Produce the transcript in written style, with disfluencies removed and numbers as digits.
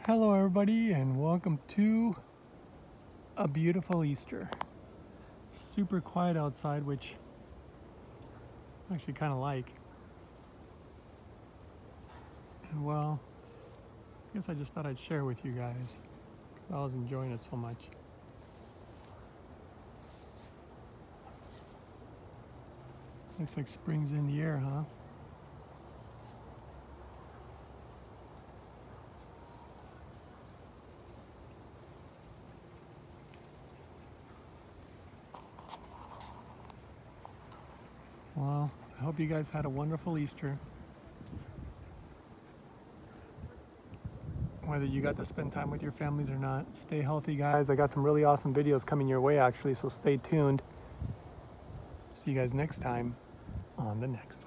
Hello everybody and welcome to a beautiful Easter. Super quiet outside, which I actually kind of like. And well, I guess I just thought I'd share with you guys. I was enjoying it so much. Looks like spring's in the air, huh? Well, I hope you guys had a wonderful Easter. Whether you got to spend time with your families or not, stay healthy, guys. I got some really awesome videos coming your way, actually, so stay tuned. See you guys next time on the next